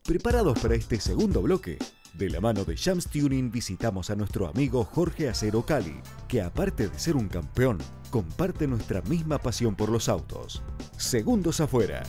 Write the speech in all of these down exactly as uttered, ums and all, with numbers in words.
¿Preparados para este segundo bloque? De la mano de Shams Tuning visitamos a nuestro amigo Jorge Acero Cali, que aparte de ser un campeón, comparte nuestra misma pasión por los autos. Segundos afuera.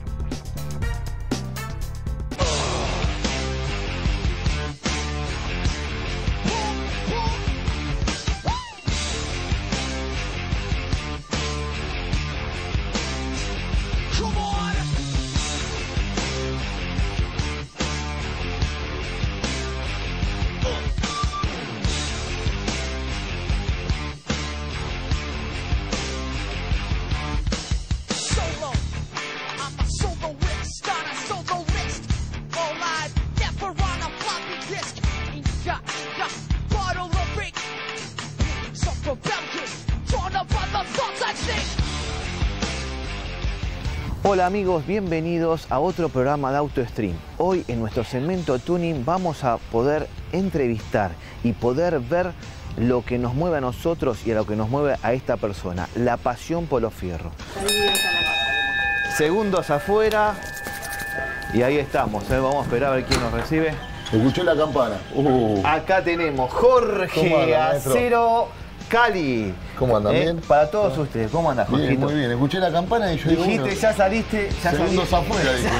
Hola amigos, bienvenidos a otro programa de AutoStream. Hoy en nuestro segmento Tuning vamos a poder entrevistar y poder ver lo que nos mueve a nosotros y a lo que nos mueve a esta persona, la pasión por los fierros. Segundos afuera y ahí estamos, ¿eh? Vamos a esperar a ver quién nos recibe. Escuché la campana. Uh. Acá tenemos Jorge Acero Cali. ¿Cómo andan? Eh, ¿Bien? Para todos ustedes, ¿cómo andas, Jorgito? Bien, muy bien. Escuché la campana y yo digo, dijiste, bueno, ya saliste, ya segundos saliste. afuera, dije.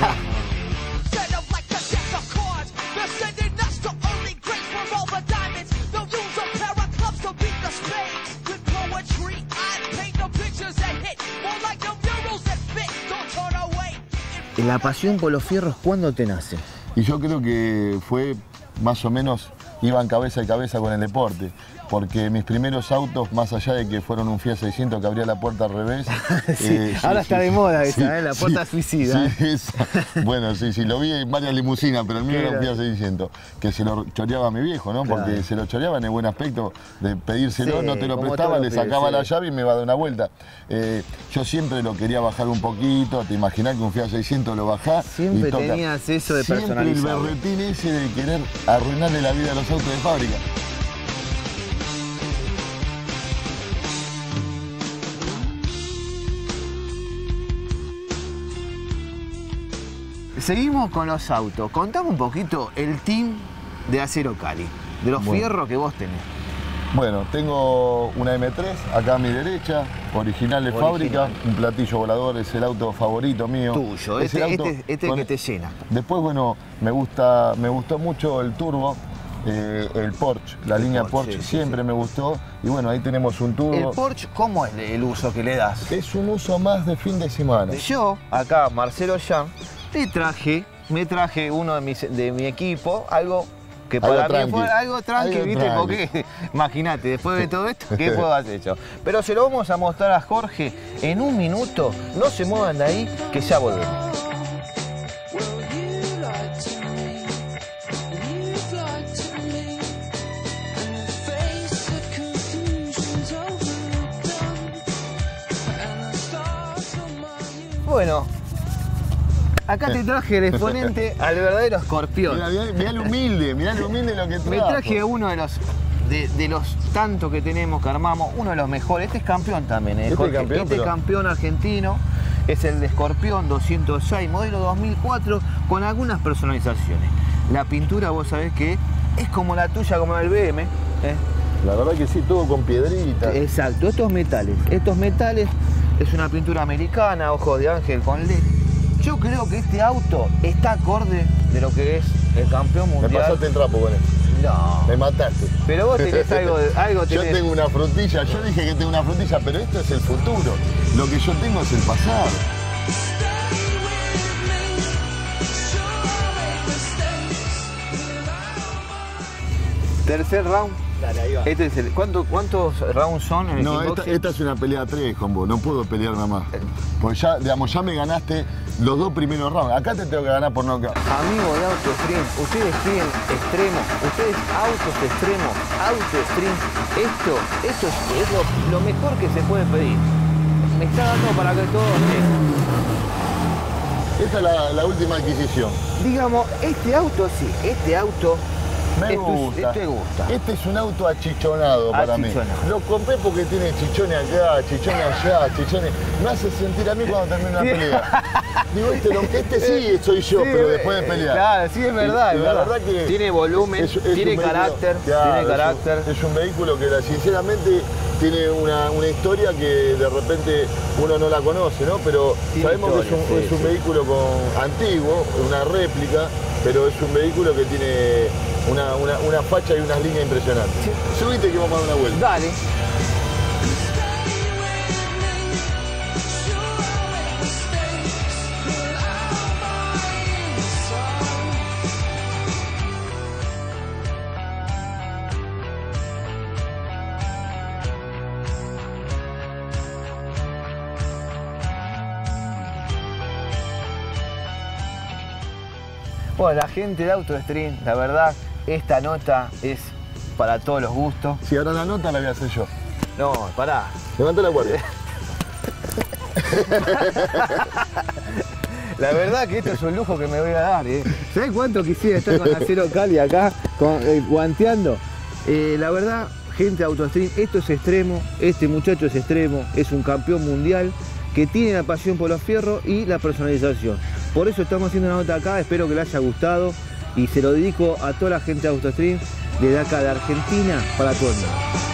La pasión por los fierros, ¿cuándo te nace? Y yo creo que fue más o menos, iban cabeza a cabeza con el deporte. Porque mis primeros autos, más allá de que fueron un Fiat seiscientos que abría la puerta al revés... sí, eh, ahora sí, está sí, de moda esa, sí, ¿eh? La puerta sí, suicida. Sí, ¿eh? esa. Bueno, sí, sí, lo vi en varias limusinas, pero el mío era un Fiat seiscientos, que se lo choreaba a mi viejo, ¿no? Claro. Porque se lo choreaba en el buen aspecto de pedírselo, Sí, no te lo como prestaba, todos le los sacaba pibes, la sí. llave y me iba a dar una vuelta. Eh, yo siempre lo quería bajar un poquito, te imaginás que un Fiat seiscientos lo bajás Siempre y toca. tenías eso de Siempre el personalizarlo. berretín ese de querer arruinarle la vida a los autos de fábrica. Seguimos con los autos. Contame un poquito el team de Acero Cali, de los Bueno. fierros que vos tenés. Bueno, tengo una M tres acá a mi derecha, original de Original. fábrica, un platillo volador, es el auto favorito mío. Tuyo, Es este, el auto este, este con- que te llena. Después, bueno, me gusta, me gustó mucho el turbo, eh, el Porsche, la El línea Porsche, Porsche, sí, sí, siempre sí. me gustó. Y bueno, ahí tenemos un turbo. El Porsche, ¿cómo es el uso que le das? Es un uso más de fin de semana. Yo, acá, Marcelo Jan, te traje, me traje uno de, mis, de mi equipo, algo que Algo para mí tranqui. fue algo tranqui, Algo ¿viste? tranqui. Porque, imagínate, después de todo esto, ¿qué puedo hacer yo? Pero se lo vamos a mostrar a Jorge en un minuto. No se muevan de ahí, que ya volvemos. Bueno, acá te traje el exponente al verdadero escorpión. Mirá, mirá, mirá lo humilde, mirá lo humilde lo que trajo. Me traje uno de los de, de los tantos que tenemos que armamos, uno de los mejores. Este es campeón también, ¿eh? Este Jorge? campeón, este pero- campeón argentino es el de Escorpión doscientos seis, modelo dos mil cuatro, con algunas personalizaciones. La pintura, vos sabés que es como la tuya, como el B M. ¿eh? La verdad que sí, todo con piedrita. Exacto, estos metales. Estos metales es una pintura americana, ojo de ángel con L E D. Yo creo que este auto está acorde de lo que es el campeón Me mundial. pasaste el trapo con esto. No. Me mataste. Pero vos tenés algo, de- algo Yo tenés. tengo una frutilla, yo dije que tengo una frutilla, pero esto es el futuro. Lo que yo tengo es el pasado. Tercer round. Dale, ahí va. Este es el, ¿cuánto, ¿Cuántos rounds son en el No, esta, kickboxing? esta es una pelea a tres con vos, no puedo pelear nada más. Porque ya, digamos, ya me ganaste los dos primeros rounds. Acá te tengo que ganar por nocaut. Amigos de AutoStream, ustedes quieren extremos, ustedes autos extremos, AutoStream, esto, esto es, es lo, lo mejor que se puede pedir. Me está dando para que todos estén. Esta es la, la última adquisición. Digamos, este auto sí, este auto Me esto, gusta. Esto te gusta. Este es un auto achichonado para Achichonado. mí. Lo compré porque tiene chichones acá, chichones allá, chichones. Me hace sentir a mí cuando termino una pelea. Digo, este, aunque este sí soy yo, Sí, pero después de pelear. Claro, sí, es verdad. Y, es la verdad. verdad que tiene volumen, es- es tiene un vehículo- carácter, claro, tiene es un- carácter. Es un vehículo que la- sinceramente tiene una, una historia que de repente uno no la conoce, ¿no? Pero Tiene sabemos que es un, historia, sí, es un sí. vehículo con, antiguo, una réplica, pero es un vehículo que tiene una, una, una facha y unas líneas impresionantes. Subite que vamos a dar una vuelta. Dale. Bueno, la gente de AutoStream, la verdad, esta nota es para todos los gustos. Si ahora la nota la voy a hacer yo. No, pará. Levanta la guardia. La verdad que esto es un lujo que me voy a dar, ¿eh? ¿Sabés cuánto quisiera estar con Acero Cali acá, con, eh, guanteando? Eh, la verdad, gente de AutoStream, esto es extremo, este muchacho es extremo, es un campeón mundial que tiene la pasión por los fierros y la personalización. Por eso estamos haciendo una nota acá, espero que les haya gustado y se lo dedico a toda la gente de AutoStream desde acá de Argentina para todo el mundo.